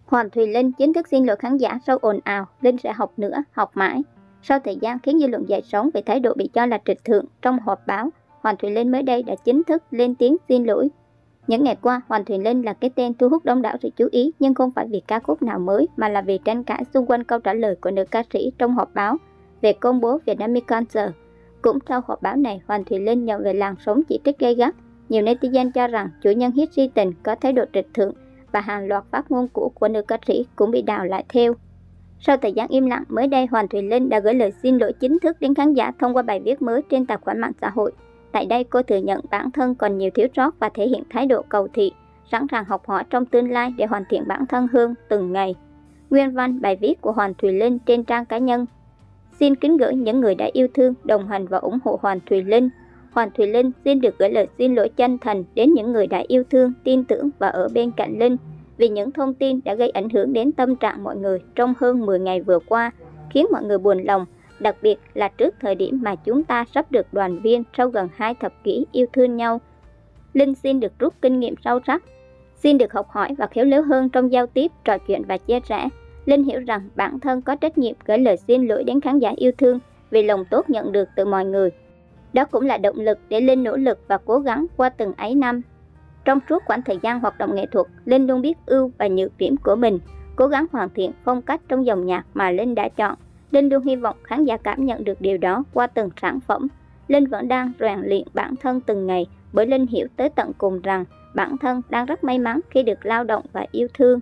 Hoàng Thùy Linh chính thức xin lỗi khán giả sau ồn ào Linh sẽ học nữa, học mãi. Sau thời gian khiến dư luận dậy sóng về thái độ bị cho là trịch thượng trong họp báo, Hoàng Thùy Linh mới đây đã chính thức lên tiếng xin lỗi. Những ngày qua, Hoàng Thùy Linh là cái tên thu hút đông đảo sự chú ý, nhưng không phải vì ca khúc nào mới mà là vì tranh cãi xung quanh câu trả lời của nữ ca sĩ trong họp báo về công bố Vietnamese Concert. Cũng sau họp báo này, Hoàng Thùy Linh nhận về làn sóng chỉ trích gay gắt. Nhiều netizen cho rằng chủ nhân hit si tình có thái độ trịch thượng và hàng loạt phát ngôn cũ của nữ ca sĩ cũng bị đào lại theo. Sau thời gian im lặng, mới đây Hoàng Thùy Linh đã gửi lời xin lỗi chính thức đến khán giả thông qua bài viết mới trên tài khoản mạng xã hội. Tại đây, cô thừa nhận bản thân còn nhiều thiếu sót và thể hiện thái độ cầu thị, sẵn sàng học hỏi trong tương lai để hoàn thiện bản thân hơn từng ngày. Nguyên văn bài viết của Hoàng Thùy Linh trên trang cá nhân. Xin kính gửi những người đã yêu thương, đồng hành và ủng hộ Hoàng Thùy Linh. Hoàng Thùy Linh xin được gửi lời xin lỗi chân thành đến những người đã yêu thương, tin tưởng và ở bên cạnh Linh vì những thông tin đã gây ảnh hưởng đến tâm trạng mọi người trong hơn 10 ngày vừa qua, khiến mọi người buồn lòng, đặc biệt là trước thời điểm mà chúng ta sắp được đoàn viên sau gần 2 thập kỷ yêu thương nhau. Linh xin được rút kinh nghiệm sâu sắc, xin được học hỏi và khéo léo hơn trong giao tiếp, trò chuyện và chia sẻ. Linh hiểu rằng bản thân có trách nhiệm gửi lời xin lỗi đến khán giả yêu thương vì lòng tốt nhận được từ mọi người. Đó cũng là động lực để Linh nỗ lực và cố gắng qua từng ấy năm. Trong suốt khoảng thời gian hoạt động nghệ thuật, Linh luôn biết ưu và nhược điểm của mình, cố gắng hoàn thiện phong cách trong dòng nhạc mà Linh đã chọn. Linh luôn hy vọng khán giả cảm nhận được điều đó qua từng sản phẩm. Linh vẫn đang rèn luyện bản thân từng ngày, bởi Linh hiểu tới tận cùng rằng bản thân đang rất may mắn khi được lao động và yêu thương.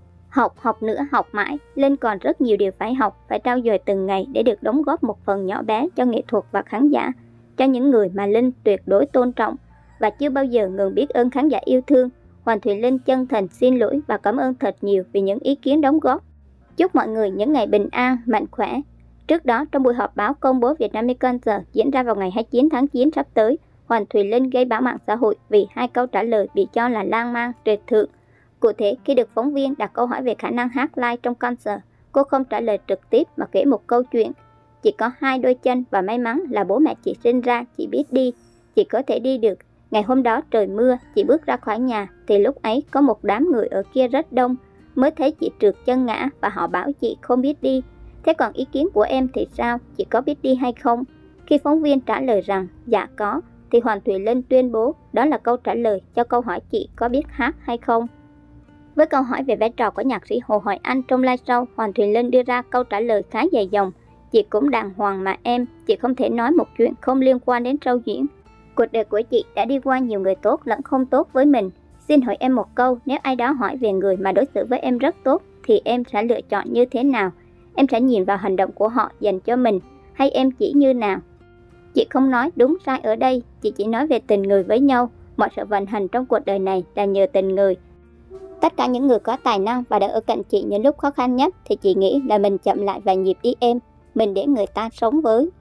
Học nữa, học mãi, Linh còn rất nhiều điều phải học, phải trau dồi từng ngày để được đóng góp một phần nhỏ bé cho nghệ thuật và khán giả, cho những người mà Linh tuyệt đối tôn trọng và chưa bao giờ ngừng biết ơn khán giả yêu thương. Hoàng Thùy Linh chân thành xin lỗi và cảm ơn thật nhiều vì những ý kiến đóng góp. Chúc mọi người những ngày bình an, mạnh khỏe. Trước đó, trong buổi họp báo công bố Vietnamese Concert diễn ra vào ngày 29 tháng 9 sắp tới, Hoàng Thùy Linh gây bão mạng xã hội vì 2 câu trả lời bị cho là lan man, trịch thượng. Cụ thể, khi được phóng viên đặt câu hỏi về khả năng hát live trong concert, cô không trả lời trực tiếp mà kể một câu chuyện. Chị có 2 đôi chân và may mắn là bố mẹ chị sinh ra chị biết đi, chị có thể đi được. Ngày hôm đó trời mưa, chị bước ra khỏi nhà thì lúc ấy có một đám người ở kia rất đông, mới thấy chị trượt chân ngã và họ bảo chị không biết đi. Thế còn ý kiến của em thì sao, chị có biết đi hay không? Khi phóng viên trả lời rằng dạ có, thì Hoàng Thùy Linh tuyên bố đó là câu trả lời cho câu hỏi chị có biết hát hay không. Với câu hỏi về vai trò của nhạc sĩ Hồ Hoài Anh trong live show, Hoàng Thùy Linh đưa ra câu trả lời khá dài dòng. Chị cũng đàng hoàng mà em, chị không thể nói một chuyện không liên quan đến show diễn. Cuộc đời của chị đã đi qua nhiều người tốt lẫn không tốt với mình. Xin hỏi em một câu, nếu ai đó hỏi về người mà đối xử với em rất tốt, thì em sẽ lựa chọn như thế nào? Em sẽ nhìn vào hành động của họ dành cho mình, hay em chỉ như nào? Chị không nói đúng sai ở đây, chị chỉ nói về tình người với nhau. Mọi sự vận hành trong cuộc đời này là nhờ tình người. Tất cả những người có tài năng và đã ở cạnh chị những lúc khó khăn nhất thì chị nghĩ là mình chậm lại vài nhịp đi em. Mình để người ta sống với.